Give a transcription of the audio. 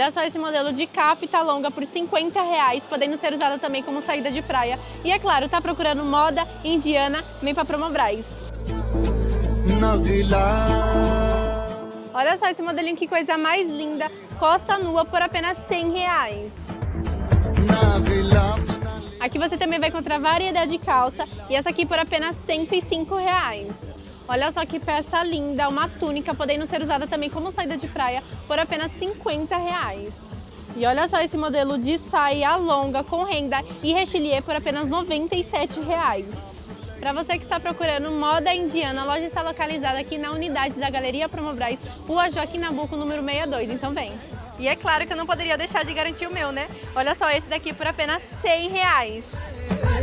Olha só esse modelo de cafta longa por R$50, podendo ser usada também como saída de praia. E é claro, tá procurando moda indiana, vem pra Promobras. Olha só esse modelinho, que coisa mais linda, costa nua por apenas R$100. Aqui você também vai encontrar variedade de calça, e essa aqui por apenas R$105. Olha só que peça linda, uma túnica, podendo ser usada também como saída de praia por apenas R$50. E olha só esse modelo de saia longa com renda e rechilier por apenas R$97. Para você que está procurando moda indiana, a loja está localizada aqui na unidade da Galeria Promobras, Rua Joaquim Nabuco, número 62, então vem. E é claro que eu não poderia deixar de garantir o meu, né? Olha só esse daqui por apenas R$100.